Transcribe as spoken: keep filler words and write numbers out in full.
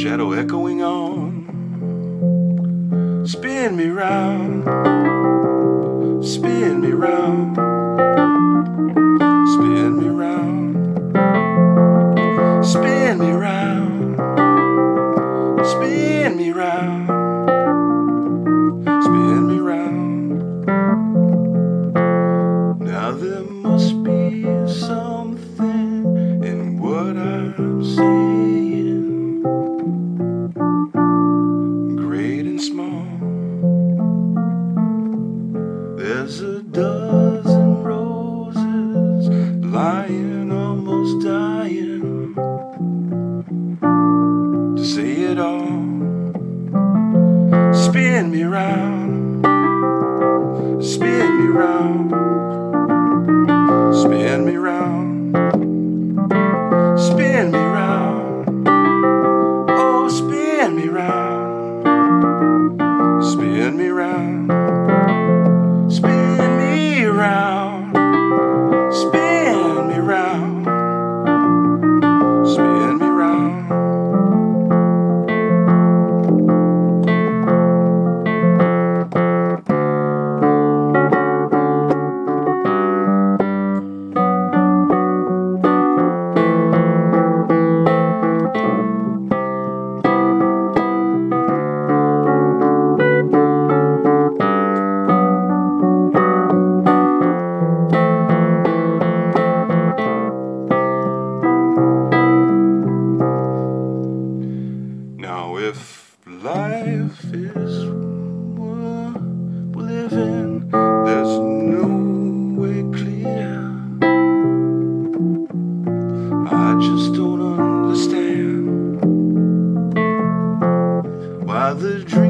shadow echoing on. Spin me round, spin me round, spin me round, spin me round, spin me round, spin me round. Now there must be something in what I'm saying, great and small. There's a dozen roses lying, almost dying to say it all. Spin me round, spin me round, spin me round, spin me round, oh spin me round, spin me round, spin me round, spin me round, spin me round. Now if life is what we're living, there's no way clear. I just don't understand why the dream